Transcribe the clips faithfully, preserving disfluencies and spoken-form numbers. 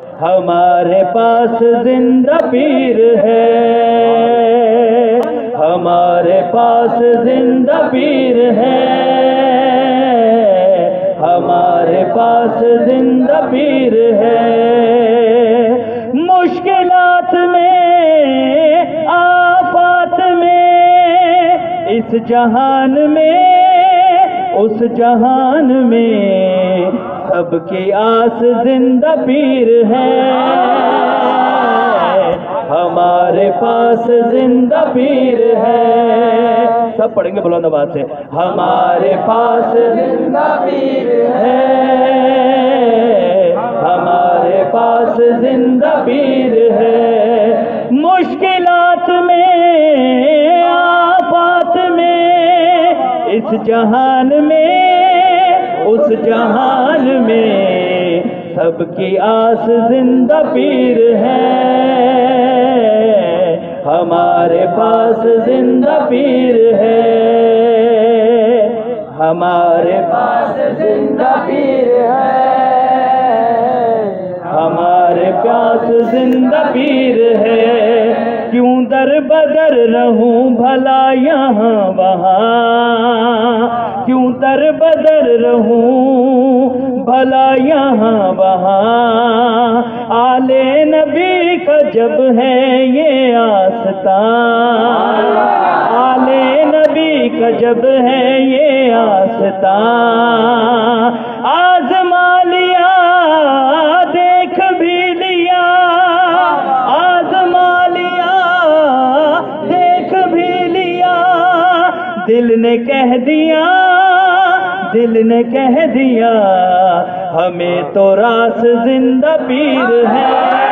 ہمارے پاس زندہ پیر ہے، ہمارے پاس زندہ پیر ہے، ہمارے پاس زندہ پیر ہے۔ مشکلات میں، آفات میں، اس جہان میں، اس جہان میں، سب کی آس زندہ پیر ہے۔ ہمارے پاس زندہ پیر ہے۔ سب پڑھیں گے بلند آواز سے، ہمارے پاس زندہ پیر ہے، ہمارے پاس زندہ پیر ہے۔ مشکلات میں، آفات میں، اس جہان میں، اس جہان میں، سب کی آس زندہ پیر ہے۔ ہمارے پاس زندہ پیر ہے، ہمارے پاس زندہ پیر ہے، ہمارے پاس زندہ پیر ہے۔ کیوں در بدر رہوں بھلا یہاں وہاں، کیوں در بدر رہوں بھلا یہاں وہاں، آل نبی کا جب ہے یہ آستان، آل نبی کا جب ہے یہ آستان۔ آزما لیا دیکھ بھی لیا، آزما لیا دیکھ بھی لیا، دل نے کہہ دیا، دل نے کہہ دیا، ہمیں تو راس زندہ پیر ہے،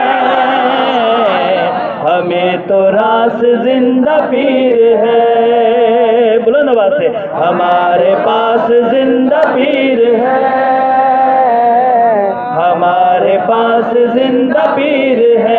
ہمیں تو راس زندہ پیر ہے۔ بلند آواز سے، ہمارے پاس زندہ پیر ہے، ہمارے پاس زندہ پیر ہے۔